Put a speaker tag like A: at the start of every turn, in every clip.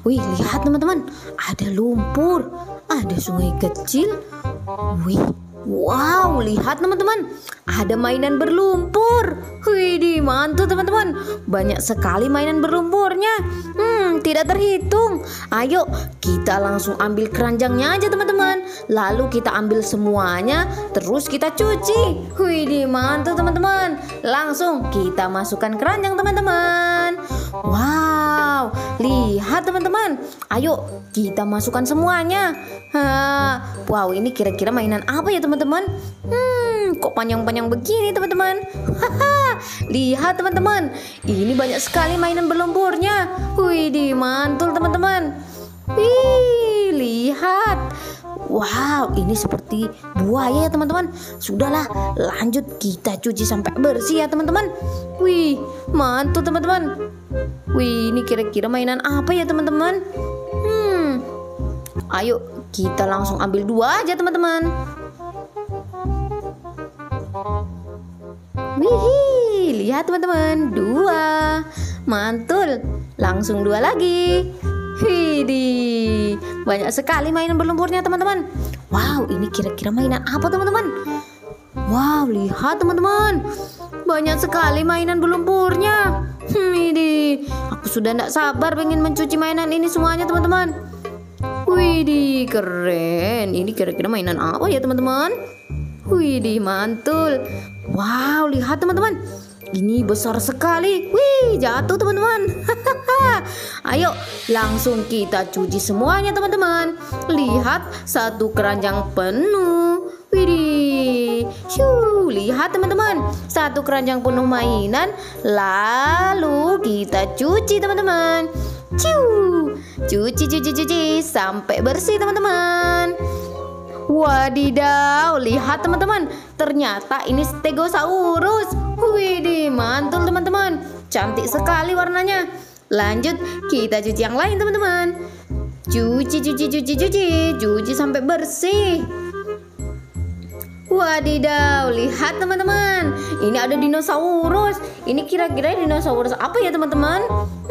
A: Wih, lihat teman-teman, ada lumpur, ada sungai kecil. Wih, wow, lihat teman-teman, ada mainan berlumpur. Wih, mantul teman-teman, banyak sekali mainan berlumpurnya. Tidak terhitung. Ayo kita langsung ambil keranjangnya aja teman-teman. Lalu kita ambil semuanya, terus kita cuci. Wih, mantul teman-teman. Langsung kita masukkan keranjang teman-teman. Wow, lihat teman-teman. Ayo kita masukkan semuanya. Wow, ini kira-kira mainan apa ya teman-teman? Kok panjang-panjang begini teman-teman? Lihat teman-teman, ini banyak sekali mainan berlumpurnya. Wih, mantul teman-teman. Wih, lihat. Wow, ini seperti buaya ya teman-teman. Sudahlah, lanjut kita cuci sampai bersih ya teman-teman. Wih, mantul teman-teman. Wih, ini kira-kira mainan apa ya teman-teman? Ayo kita langsung ambil 2 aja teman-teman. Wih, lihat teman-teman, 2. Mantul. Langsung 2 lagi. Widih, banyak sekali mainan berlumpurnya teman-teman. Wow, ini kira-kira mainan apa teman-teman? Wow, lihat teman-teman, banyak sekali mainan berlumpurnya. Widih, aku sudah tidak sabar pengen mencuci mainan ini semuanya teman-teman. Widih, keren. Ini kira-kira mainan apa ya teman-teman? Widih, mantul. Wow, lihat teman-teman, ini besar sekali. Wih, jatuh teman-teman. Ayo langsung kita cuci semuanya teman-teman. Lihat, satu keranjang penuh. Widih, lihat teman-teman, satu keranjang penuh mainan. Lalu kita cuci teman-teman. Cuci sampai bersih teman-teman. Wadidaw, lihat teman-teman, ternyata ini Stegosaurus. Widih, mantul teman-teman, cantik sekali warnanya. Lanjut kita cuci yang lain teman-teman. Cuci sampai bersih. Wadidaw, lihat teman-teman, ini ada dinosaurus. Ini kira-kira dinosaurus apa ya teman-teman?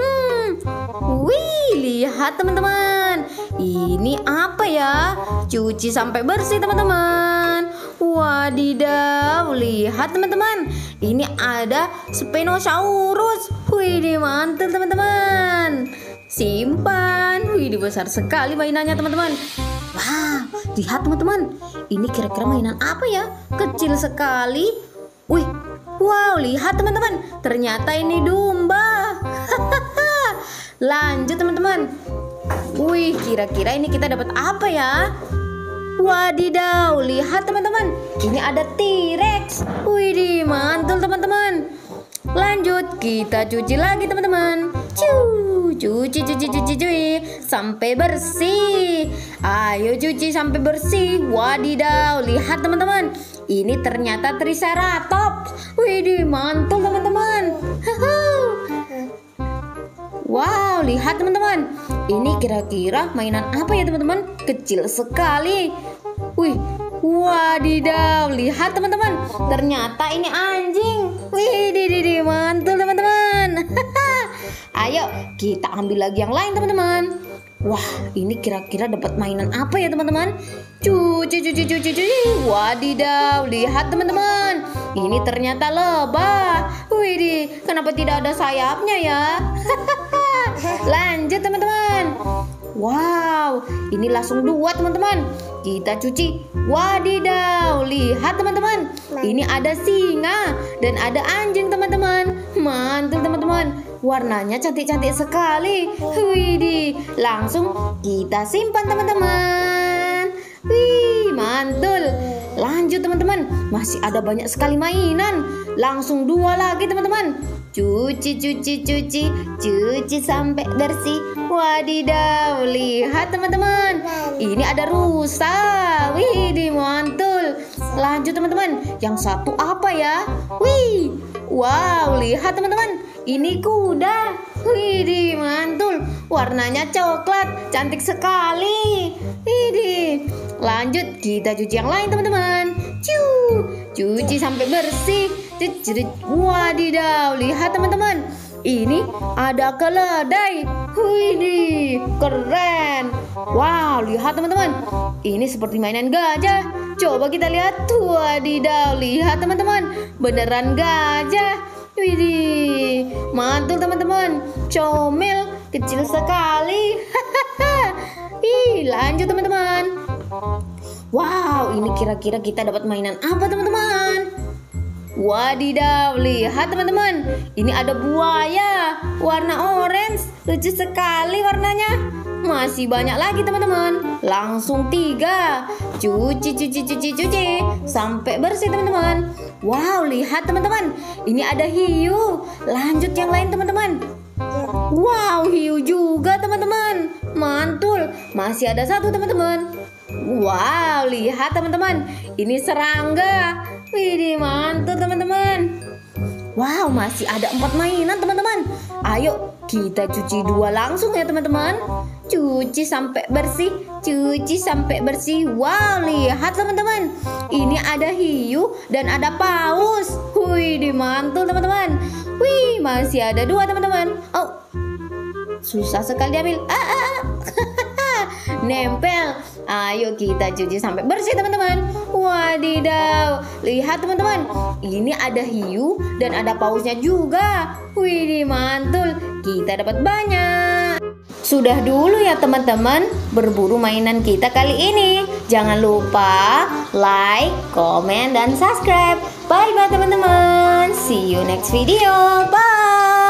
A: Wih, lihat teman-teman, ini apa ya? Cuci sampai bersih teman-teman. Wadidaw, lihat teman-teman, ini ada Spinosaurus. Wih, mantul teman-teman. Simpan. Wih, besar sekali mainannya teman-teman. Wah, lihat teman-teman, ini kira-kira mainan apa ya? Kecil sekali. Wih, wow, lihat teman-teman, ternyata ini domba. Lanjut teman-teman. Wih, kira-kira ini kita dapat apa ya? Wadidaw, lihat teman-teman, ini ada T-Rex. Wih, mantul teman-teman. Lanjut kita cuci lagi teman-teman. Cuci sampai bersih. Ayo cuci sampai bersih. Wadidaw, lihat teman-teman, ini ternyata Triceratops. Wih, mantul teman-teman. Wow, lihat teman-teman, ini kira-kira mainan apa ya teman-teman? Kecil sekali. Wih, wadidaw, lihat teman-teman, ternyata ini anjing. Wih, mantul teman-teman. Ayo kita ambil lagi yang lain teman-teman. Wah, ini kira-kira dapat mainan apa ya teman-teman? Cuci. Wadidaw, lihat teman-teman, ini ternyata lebah. Wih, kenapa tidak ada sayapnya ya? Lanjut teman-teman. Wow, ini langsung 2 teman-teman. Kita cuci. Wadidaw, lihat teman-teman, ini ada singa dan ada anjing teman-teman. Mantul teman-teman, warnanya cantik-cantik sekali. Widih, langsung kita simpan teman-teman. Wih, mantul. Lanjut teman-teman, masih ada banyak sekali mainan. Langsung 2 lagi teman-teman. Cuci sampai bersih. Wadidaw, lihat teman-teman, ini ada rusa. Wih, mantul. Lanjut teman-teman, yang satu apa ya? Wih, wow, lihat teman-teman, ini kuda. Wih, mantul, warnanya coklat, cantik sekali. Wih, lanjut kita cuci yang lain teman-teman. Cuci sampai bersih. Wadidaw, lihat teman-teman, ini ada keledai. Wih, Wih, keren. Wow, lihat teman-teman. Ini seperti mainan gajah. Coba kita lihat. Wadidaw, lihat teman-teman. Beneran gajah. Widih, mantul teman-teman. Comel, kecil sekali. Ih, lanjut teman-teman. Wow, ini kira-kira kita dapat mainan apa teman-teman? Wadidaw, lihat teman-teman. Ini ada buaya warna orange. Lucu sekali warnanya. Masih banyak lagi teman-teman. Langsung 3. Cuci sampai bersih teman-teman. Wow, lihat teman-teman. Ini ada hiu. Lanjut yang lain teman-teman. Wow, hiu juga teman-teman. Mantul. Masih ada 1 teman-teman. Wow, lihat teman-teman. Ini serangga. Widih, mantul teman-teman. Wow, masih ada 4 mainan teman-teman. Ayo kita cuci 2 langsung ya teman-teman. Cuci sampai bersih. Cuci sampai bersih. Wow, lihat teman-teman. Ini ada hiu dan ada paus. Widih, mantul teman-teman. Wih, masih ada 2 teman-teman. Oh, susah sekali diambil. Nempel. Ayo kita cuci sampai bersih teman-teman. Wadidaw, lihat teman-teman. Ini ada hiu dan ada pausnya juga. Widih, mantul. Kita dapat banyak. Sudah dulu ya teman-teman berburu mainan kita kali ini. Jangan lupa like, comment, dan subscribe. Bye-bye teman-teman. See you next video. Bye.